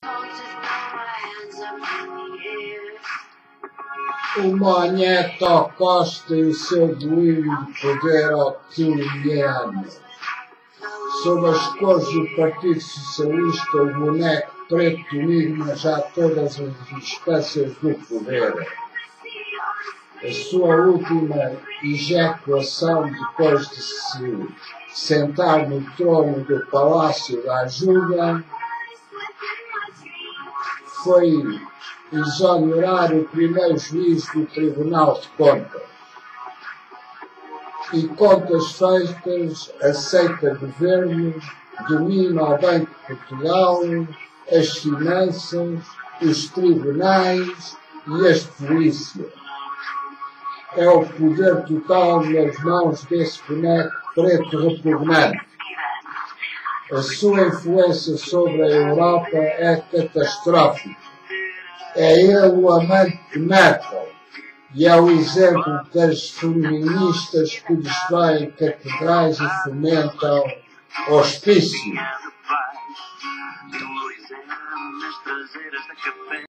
O Magneto Costa e o seu delírio de poder otiliano. Sob as cores do Partido Socialista, o boneco preto enigma já todas as instâncias do poder. A sua última ejaculação, depois de se sentar no trono do Palácio da Ajuda, foi exonerar o primeiro juiz do Tribunal de Contas. E contas feitas, aceita governo, domina o Banco de Portugal, as finanças, os tribunais e as polícias. É o poder total nas mãos desse boneco preto repugnante. A sua influência sobre a Europa é catastrófica. É ele o amante de Merkel e é o exemplo das feministas que destroem catedrais e fomentam hospícios.